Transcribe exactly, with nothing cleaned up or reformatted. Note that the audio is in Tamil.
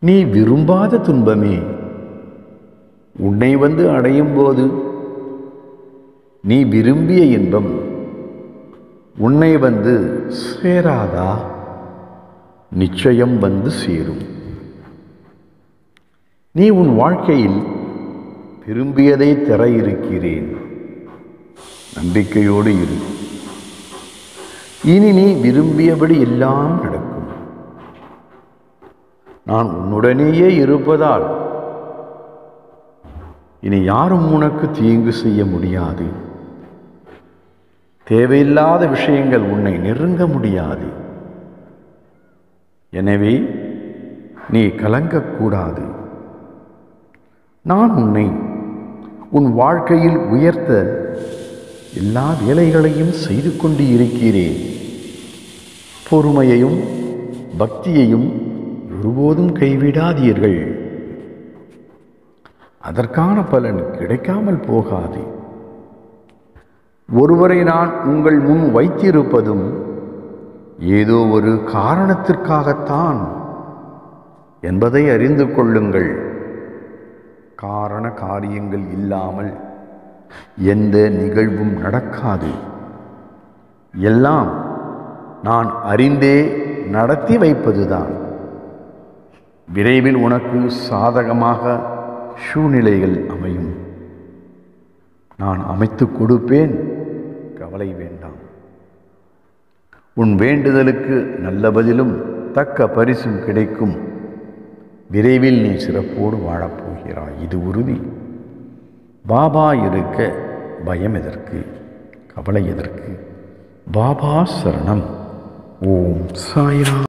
நீ விரும்பாத துன்பமே உன்னை வந்து அடையும் போது நீ விரும்பிய இன்பம் உன்னை வந்து சேராதா? நிச்சயம் வந்து சேரும். நீ உன் வாழ்க்கையில் விரும்பியதை தர இருக்கிறேன். நம்பிக்கையோடு இரு. இனி நீ விரும்பியபடி எல்லாம் நடக்கும். நான் உன்னுடனேயே இருப்பதால் இனி யாரும் உனக்கு தீங்கு செய்ய முடியாது. தேவையில்லாத விஷயங்கள் உன்னை நெருங்க முடியாது. எனவே நீ கலங்கக்கூடாது. நான் உன்னை உன் வாழ்க்கையில் உயர்த்த எல்லா வேலைகளையும் செய்து கொண்டு இருக்கிறேன். பொறுமையையும் பக்தியையும் ஒருபோதும் கைவிடாதீர்கள். அதற்கான பலன் கிடைக்காமல் போகாது. ஒருவரை நான் உங்கள் முன் வைத்திருப்பதும் ஏதோ ஒரு காரணத்திற்காகத்தான் என்பதை அறிந்து கொள்ளுங்கள். காரண காரியங்கள் இல்லாமல் எந்த நிகழ்வும் நடக்காது. எல்லாம் நான் அறிந்தே நடத்தி வைப்பதுதான். விரைவில் உனக்கு சாதகமாக சூழ்நிலைகள் அமையும். நான் அமைத்து கொடுப்பேன், கவலை வேண்டாம். உன் வேண்டுதலுக்கு நல்ல பதிலும் தக்க பரிசும் கிடைக்கும். விரைவில் நீ சிறப்போடு வாழப்போகிறாய், இது உறுதி. பாபா இருக்க பயம் எதற்கு, கவலை எதற்கு? பாபா சரணம். ஓம் சாய்ராம்.